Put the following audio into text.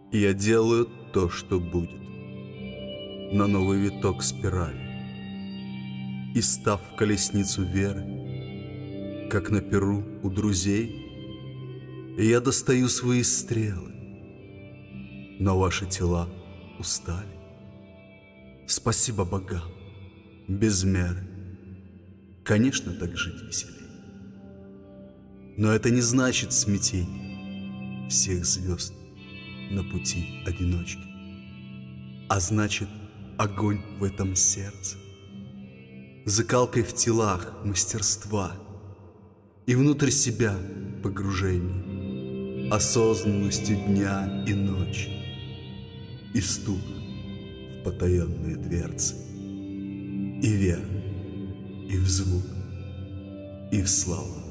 И я делаю то, что будет, на новый виток спирали. И став в колесницу веры, как на перу у друзей, я достаю свои стрелы, но ваши тела устали. Спасибо богам, без меры, конечно, так жить веселей. Но это не значит смятение всех звезд на пути одиночки, а значит огонь в этом сердце, закалкой в телах мастерства и внутрь себя погружение, осознанностью дня и ночи, и стук в потаенные дверцы, и вера, и в звук, и в слова.